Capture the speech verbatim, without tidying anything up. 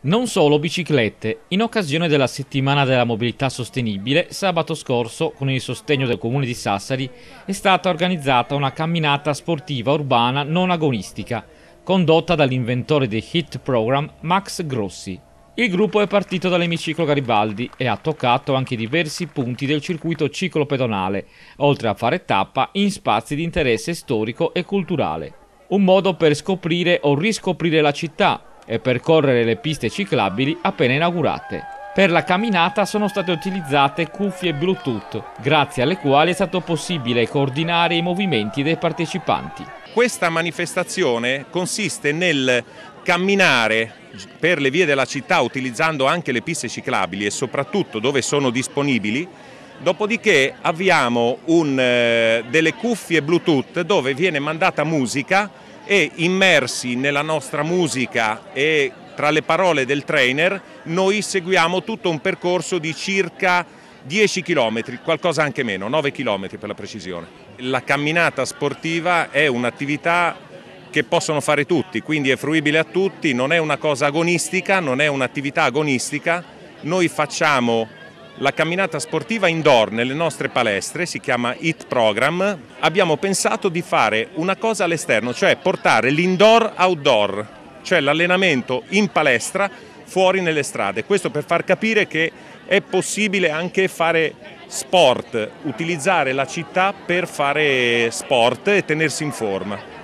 Non solo biciclette. In occasione della settimana della mobilità sostenibile, sabato scorso, con il sostegno del comune di Sassari, è stata organizzata una camminata sportiva urbana non agonistica, condotta dall'inventore del Hit Program Max Grossi. Il gruppo è partito dall'emiciclo Garibaldi e ha toccato anche diversi punti del circuito ciclopedonale, oltre a fare tappa in spazi di interesse storico e culturale. Un modo per scoprire o riscoprire la città e percorrere le piste ciclabili appena inaugurate. Per la camminata sono state utilizzate cuffie Bluetooth, grazie alle quali è stato possibile coordinare i movimenti dei partecipanti. Questa manifestazione consiste nel camminare per le vie della città utilizzando anche le piste ciclabili e soprattutto dove sono disponibili. Dopodiché avviamo un, eh, delle cuffie Bluetooth dove viene mandata musica e immersi nella nostra musica e tra le parole del trainer noi seguiamo tutto un percorso di circa dieci chilometri, qualcosa anche meno, nove chilometri per la precisione. La camminata sportiva è un'attività che possono fare tutti, quindi è fruibile a tutti, non è una cosa agonistica, non è un'attività agonistica. Noi facciamo la camminata sportiva indoor nelle nostre palestre, si chiama Hit Program. Abbiamo pensato di fare una cosa all'esterno, cioè portare l'indoor outdoor, cioè l'allenamento in palestra fuori nelle strade. Questo per far capire che è possibile anche fare sport, utilizzare la città per fare sport e tenersi in forma.